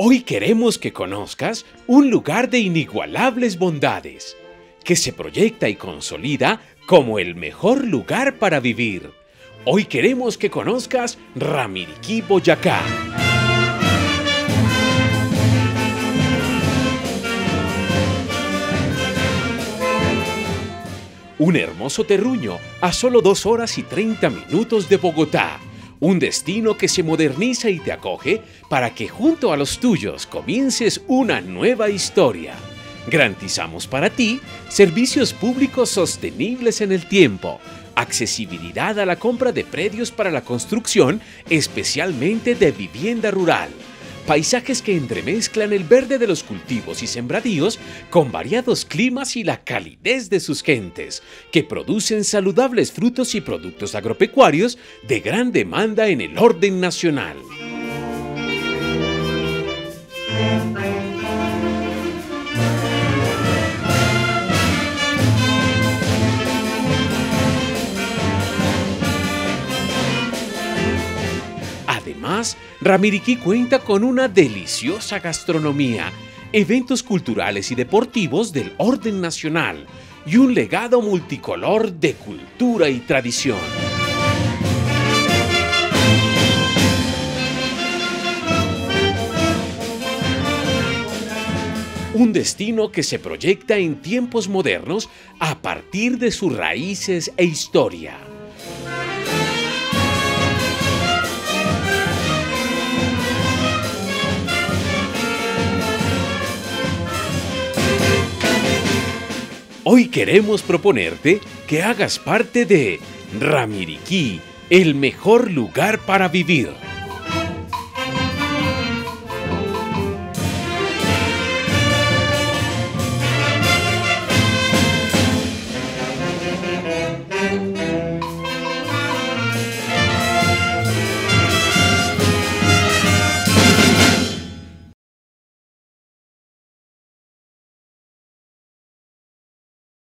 Hoy queremos que conozcas un lugar de inigualables bondades, que se proyecta y consolida como el mejor lugar para vivir. Hoy queremos que conozcas Ramiriquí, Boyacá. Un hermoso terruño a solo 2 horas y 30 minutos de Bogotá. Un destino que se moderniza y te acoge para que junto a los tuyos comiences una nueva historia. Garantizamos para ti servicios públicos sostenibles en el tiempo, accesibilidad a la compra de predios para la construcción, especialmente de vivienda rural, paisajes que entremezclan el verde de los cultivos y sembradíos con variados climas y la calidez de sus gentes, que producen saludables frutos y productos agropecuarios de gran demanda en el orden nacional. Además, Ramiriquí cuenta con una deliciosa gastronomía, eventos culturales y deportivos del orden nacional y un legado multicolor de cultura y tradición. Un destino que se proyecta en tiempos modernos a partir de sus raíces e historia. Hoy queremos proponerte que hagas parte de Ramiriquí, el mejor lugar para vivir.